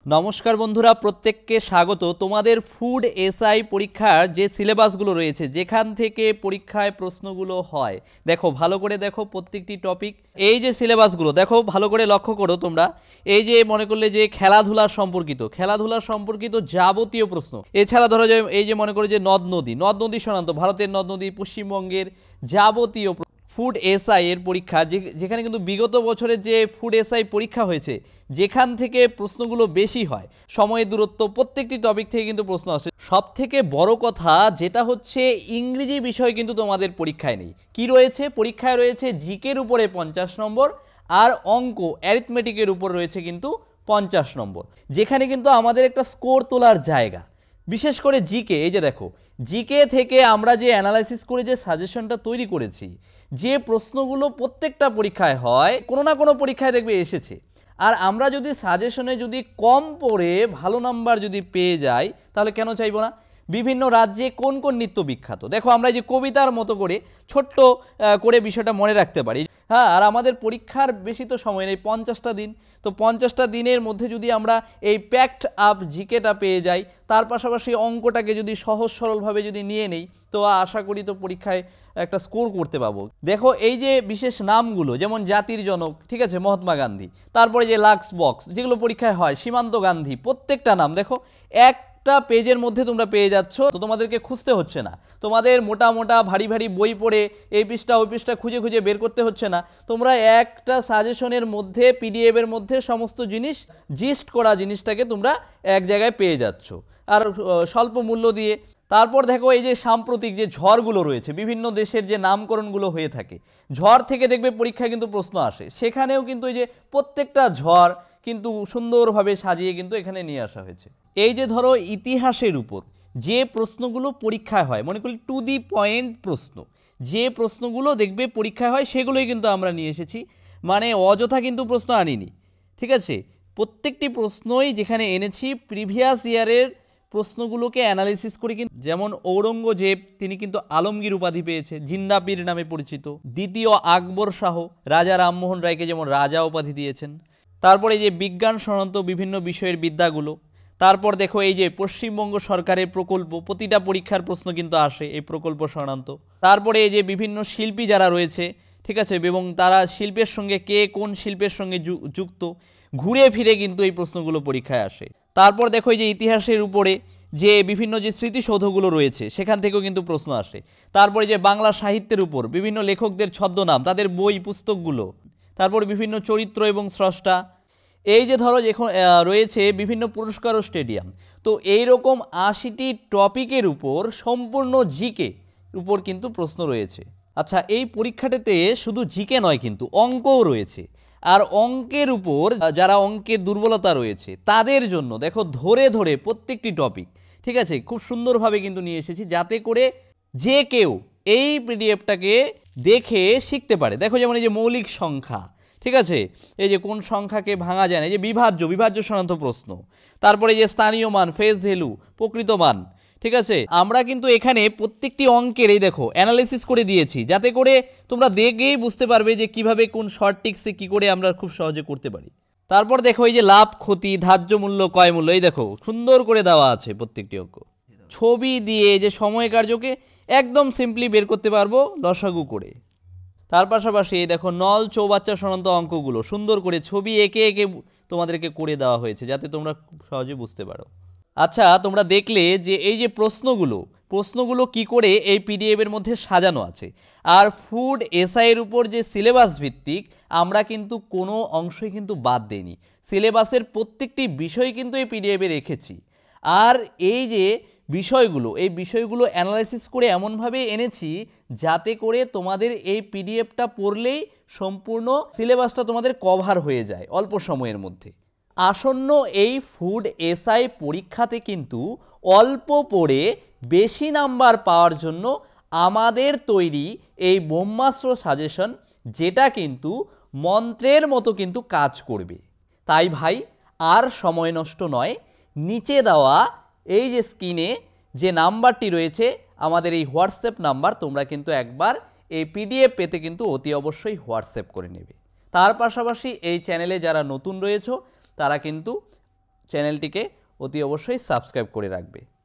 নমস্কার বন্ধুরা, প্রত্যেককে স্বাগত। তোমাদের ফুড এসআই পরীক্ষার যে সিলেবাসগুলো রয়েছে, যেখান থেকে পরীক্ষায় প্রশ্নগুলো হয়, দেখো ভালো করে দেখো প্রত্যেকটি টপিক। এই যে সিলেবাসগুলো দেখো ভালো করে লক্ষ্য করো তোমরা। এই যে মনে করলে যে খেলাধুলার সম্পর্কিত যাবতীয় প্রশ্ন, এছাড়া ধরো যে এই যে মনে করো যে নদ নদী সংক্রান্ত, ভারতের নদ নদী, পশ্চিমবঙ্গের যাবতীয় ফুড এসআই এর পরীক্ষা, যেখানে কিন্তু বিগত বছরের যে ফুড এসআই পরীক্ষা হয়েছে, যেখান থেকে প্রশ্নগুলো বেশি হয়, সময়ের দূরত্ব, প্রত্যেকটি টপিক থেকে কিন্তু প্রশ্ন আসে। সব থেকে বড় কথা যেটা হচ্ছে, ইংরেজি বিষয় কিন্তু তোমাদের পরীক্ষায় নেই। কি রয়েছে পরীক্ষায়? রয়েছে জিকের উপরে 50 নম্বর, আর অঙ্ক অ্যারিথমেটিকের উপর রয়েছে কিন্তু 50 নম্বর, যেখানে কিন্তু আমাদের একটা স্কোর তোলার জায়গা। বিশেষ করে জিকে, এই যে দেখো জিকে থেকে আমরা যে অ্যানালাইসিস করে যে সাজেশনটা তৈরি করেছি, যে প্রশ্নগুলো প্রত্যেকটা পরীক্ষায় হয়, কোনো না কোনো পরীক্ষায় দেখবে এসেছে। আর আমরা যদি সাজেশনে যদি কম পড়ে ভালো নাম্বার যদি পেয়ে যাই, তাহলে কেন চাইবো না? বিভিন্ন রাজ্যে কোন কোন নৃত্য বিখ্যাত, দেখো আমরা এই যে কবিতার মতো করে ছোট্ট করে বিষয়টা মনে রাখতে পারি। হ্যাঁ, আর আমাদের পরীক্ষার বেশি তো সময় নেই, 50টা দিন। তো 50টা দিনের মধ্যে যদি আমরা এই প্যাকড আপ জিকেটা পেয়ে যাই, তার পাশাপাশি অঙ্কটাকে যদি সহজ সরলভাবে যদি নিয়ে নেই, তো আশা করি তো পরীক্ষায় একটা স্কোর করতে পাবো। দেখো এই যে বিশেষ নামগুলো, যেমন জাতির জনক, ঠিক আছে, মহাত্মা গান্ধী, তারপরে যে লাক্স বক্স যেগুলো পরীক্ষায় হয়, সীমান্ত গান্ধী, প্রত্যেকটা নাম দেখো একটা পেজের মধ্যে তোমরা পেয়ে যাচ্ছ। তো তোমাদেরকে খুঁজতে হচ্ছে না, তোমাদের মোটা মোটা ভারী ভারী বই পড়ে এই পৃষ্ঠা ওই পৃষ্ঠা খুঁজে খুঁজে বের করতে হচ্ছে না। তোমরা একটা সাজেশনের মধ্যে, পিডিএফ এর মধ্যে সমস্ত জিনিস, জিস্ট করা জিনিসটাকে তোমরা এক জায়গায় পেয়ে যাচ্ছ, আর স্বল্প মূল্য দিয়ে। তারপর দেখো এই যে সাম্প্রতিক যে ঝড়গুলো রয়েছে, বিভিন্ন দেশের যে নামকরণগুলো হয়ে থাকে, ঝড় থেকে দেখবে পরীক্ষায় কিন্তু প্রশ্ন আসে, সেখানেও কিন্তু এই যে প্রত্যেকটা ঝড় কিন্তু সুন্দরভাবে সাজিয়ে কিন্তু এখানে নিয়ে আসা হয়েছে। এই যে ধরো ইতিহাসের উপর যে প্রশ্নগুলো পরীক্ষায় হয়, মনে করি টু দি পয়েন্ট প্রশ্ন, যে প্রশ্নগুলো দেখবে পরীক্ষায় হয়, সেগুলোই কিন্তু আমরা নিয়ে এসেছি। মানে অযথা কিন্তু প্রশ্ন আনিনি, ঠিক আছে? প্রত্যেকটি প্রশ্নই যেখানে এনেছি প্রিভিয়াস ইয়ারের প্রশ্নগুলোকে অ্যানালিসিস করে। কিন্তু যেমন ঔরঙ্গজেব, তিনি কিন্তু আলমগীর উপাধি পেয়েছে, জিন্দাপীর নামে পরিচিত। দ্বিতীয় আকবর শাহ রাজা রামমোহন রায়কে যেমন রাজা উপাধি দিয়েছেন। তারপরে যে বিজ্ঞান সংক্রান্ত বিভিন্ন বিষয়ের বিদ্যাগুলো। তারপর দেখো এই যে পশ্চিমবঙ্গ সরকারের প্রকল্প, প্রতিটা পরীক্ষার প্রশ্ন কিন্তু আসে এই প্রকল্প সংক্রান্ত। তারপরে এই যে বিভিন্ন শিল্পী যারা রয়েছে, ঠিক আছে, এবং তারা শিল্পের সঙ্গে কে কোন শিল্পের সঙ্গে যুক্ত, ঘুরে ফিরে কিন্তু এই প্রশ্নগুলো পরীক্ষায় আসে। তারপর দেখো এই যে ইতিহাসের উপরে যে বিভিন্ন যে স্মৃতিসৌধগুলো রয়েছে, সেখান থেকেও কিন্তু প্রশ্ন আসে। তারপরে যে বাংলা সাহিত্যের উপর বিভিন্ন লেখকদের ছদ্মনাম, তাদের বই পুস্তকগুলো, তারপর বিভিন্ন চরিত্র এবং স্রষ্টা। এই যে ধরো যখন রয়েছে বিভিন্ন পুরস্কার ও স্টেডিয়াম, তো এইরকম 80টি টপিকের উপর সম্পূর্ণ জিকে উপর কিন্তু প্রশ্ন রয়েছে। আচ্ছা, এই পরীক্ষাটাতে শুধু জিকে নয়, কিন্তু অঙ্কও রয়েছে। আর অঙ্কের উপর যারা অঙ্কের দুর্বলতা রয়েছে, তাদের জন্য দেখো ধরে ধরে প্রত্যেকটি টপিক, ঠিক আছে, খুব সুন্দরভাবে কিন্তু নিয়ে এসেছি, যাতে করে যে কেউ এই পিডিএফটাকে দেখে শিখতে পারে। দেখো যেমন এই যে মৌলিক সংখ্যা, ঠিক আছে, এই যে কোন সংখ্যাকে ভাঙা যায় না, এই যে বিভাজ্য সংক্রান্ত প্রশ্ন। তারপরে যে স্থানীয় মান, ফেস ভ্যালু, প্রকৃত মান, ঠিক আছে। আমরা কিন্তু এখানে প্রত্যেকটি অঙ্কের এই দেখো অ্যানালাইসিস করে দিয়েছি, যাতে করে তোমরা দেখেই বুঝতে পারবে যে কিভাবে কোন শর্ট টিক্সে কী করে আমরা খুব সহজে করতে পারি। তারপর দেখো এই যে লাভ ক্ষতি, ধার্য মূল্য, ক্রয় মূল্য, এই দেখো সুন্দর করে দেওয়া আছে প্রত্যেকটি অঙ্ক। ছবি দিয়ে যে সময় কার্যকে একদম সিম্পলি বের করতে পারবো লসাগু করে। তার পাশাপাশি দেখো নল চৌবাচ্চা সংক্রান্ত অঙ্কগুলো সুন্দর করে ছবি এঁকে এঁকে তোমাদেরকে করে দেওয়া হয়েছে, যাতে তোমরা খুব সহজে বুঝতে পারো। আচ্ছা, তোমরা দেখলে যে এই যে প্রশ্নগুলো কি করে এই পিডিএফ এর মধ্যে সাজানো আছে। আর ফুড এসআইয়ের উপর যে সিলেবাস ভিত্তিক, আমরা কিন্তু কোনো অংশই কিন্তু বাদ দেইনি, সিলেবাসের প্রত্যেকটি বিষয় কিন্তু এই পিডিএফে রেখেছি। আর এই যে এই বিষয়গুলো অ্যানালাইসিস করে এমনভাবে এনেছি, যাতে করে তোমাদের এই পিডিএফটা পড়লেই সম্পূর্ণ সিলেবাসটা তোমাদের কভার হয়ে যায় অল্প সময়ের মধ্যে। আসন্ন এই ফুড এসআই পরীক্ষাতে কিন্তু অল্প পড়ে বেশি নাম্বার পাওয়ার জন্য আমাদের তৈরি এই ব্রহ্মাস্ত্র সাজেশন, যেটা কিন্তু মন্ত্রের মতো কিন্তু কাজ করবে। তাই ভাই, আর সময় নষ্ট নয়, নিচে দেওয়া এই যে স্ক্রিনে যে নাম্বারটি রয়েছে আমাদের এই হোয়াটসঅ্যাপ নাম্বার, তোমরা কিন্তু একবার এই পিডিএফ পেতে কিন্তু অতি অবশ্যই হোয়াটসঅ্যাপ করে নেবে। তার পাশাপাশি এই চ্যানেলে যারা নতুন রয়েছে, তারা কিন্তু চ্যানেলটিকে অতি অবশ্যই সাবস্ক্রাইব করে রাখবে।